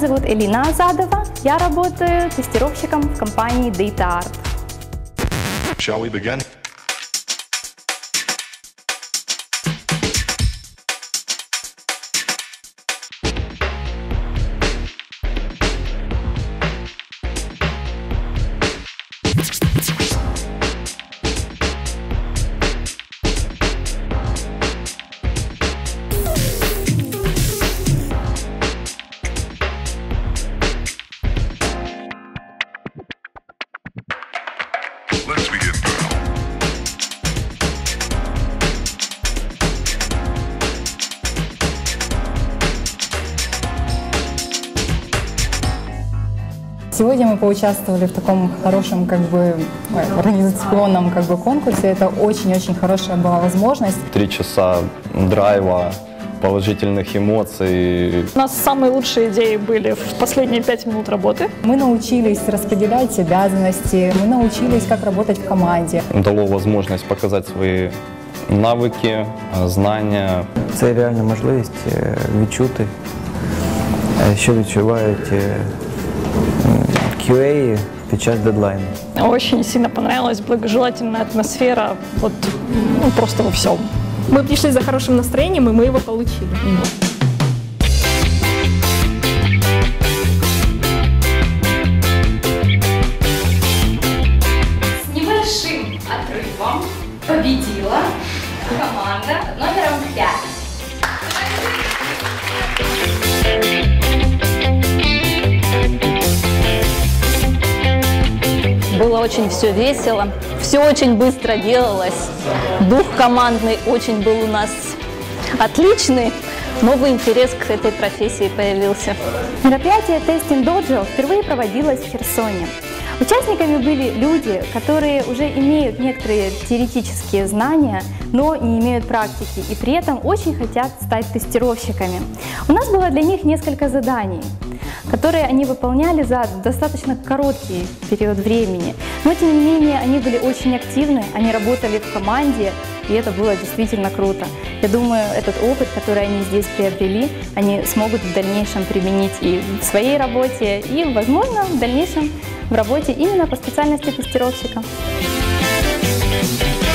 зовут Элина Азадова, я работаю тестировщиком в компании Data Art. Shall we begin? Let's begin. Сегодня мы поучаствовали в таком хорошем организационном конкурсе. Это очень-очень хорошая была возможность. 3 часа драйва, положительных эмоций. У нас самые лучшие идеи были в последние 5 минут работы. Мы научились распределять обязанности, мы научились, как работать в команде. Дало возможность показать свои навики, знання. Це реальна можливість відчути, що відчувають QA під час дедлайну. Очень сильно понравилась благожелательная атмосфера, просто во всем. Мы пришли за хорошим настроением, и мы его получили. С небольшим отрывом победила команда номером 5. Было очень все весело, все очень быстро делалось, дух командный очень был у нас отличный, новый интерес к этой профессии появился. Мероприятие Testing Dojo впервые проводилось в Херсоне. Участниками были люди, которые уже имеют некоторые теоретические знания, но не имеют практики и при этом очень хотят стать тестировщиками. У нас было для них несколько заданий, которые они выполняли за достаточно короткий период времени. Но тем не менее они были очень активны, они работали в команде, и это было действительно круто. Я думаю, этот опыт, который они здесь приобрели, они смогут в дальнейшем применить и в своей работе, и, возможно, в дальнейшем в работе именно по специальности тестировщика.